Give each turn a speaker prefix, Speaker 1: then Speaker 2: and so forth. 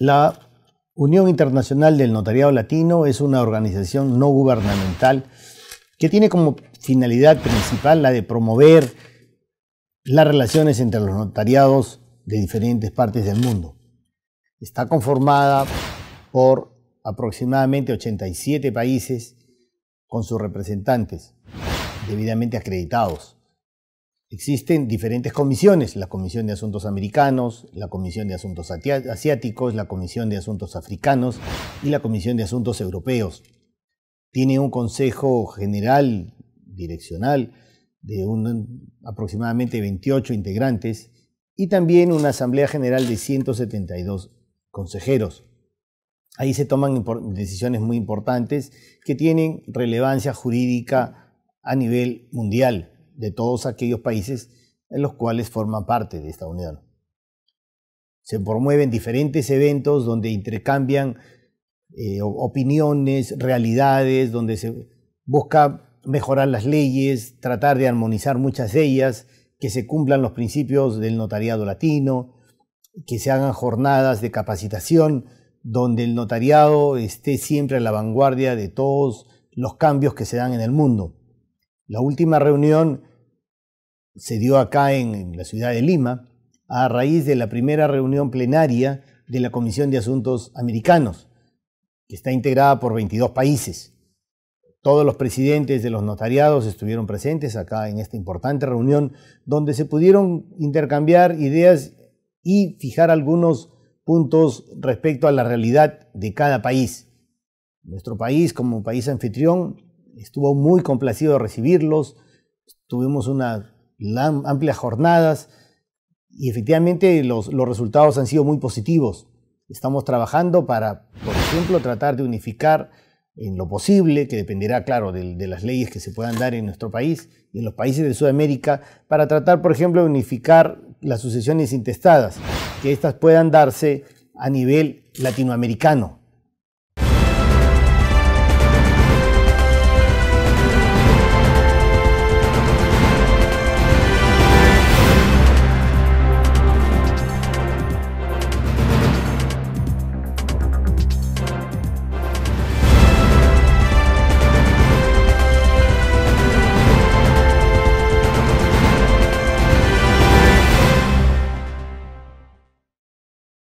Speaker 1: La Unión Internacional del Notariado Latino es una organización no gubernamental que tiene como finalidad principal la de promover las relaciones entre los notariados de diferentes partes del mundo. Está conformada por aproximadamente 87 países con sus representantes debidamente acreditados. Existen diferentes comisiones: la Comisión de Asuntos Americanos, la Comisión de Asuntos Asiáticos, la Comisión de Asuntos Africanos y la Comisión de Asuntos Europeos. Tiene un Consejo General Direccional de aproximadamente 28 integrantes y también una Asamblea General de 172 consejeros. Ahí se toman decisiones muy importantes que tienen relevancia jurídica a nivel mundial de todos aquellos países en los cuales forman parte de esta unión. Se promueven diferentes eventos donde intercambian opiniones, realidades, donde se busca mejorar las leyes, tratar de armonizar muchas de ellas, que se cumplan los principios del notariado latino, que se hagan jornadas de capacitación donde el notariado esté siempre a la vanguardia de todos los cambios que se dan en el mundo. La última reunión se dio acá en la ciudad de Lima a raíz de la primera reunión plenaria de la Comisión de Asuntos Americanos, que está integrada por 22 países. Todos los presidentes de los notariados estuvieron presentes acá en esta importante reunión donde se pudieron intercambiar ideas y fijar algunos puntos respecto a la realidad de cada país. Nuestro país, como país anfitrión, estuvo muy complacido de recibirlos. Tuvimos unas amplias jornadas y efectivamente los resultados han sido muy positivos. Estamos trabajando para, por ejemplo, tratar de unificar en lo posible, que dependerá, claro, de las leyes que se puedan dar en nuestro país y en los países de Sudamérica, para tratar, por ejemplo, de unificar las sucesiones intestadas, que éstas puedan darse a nivel latinoamericano.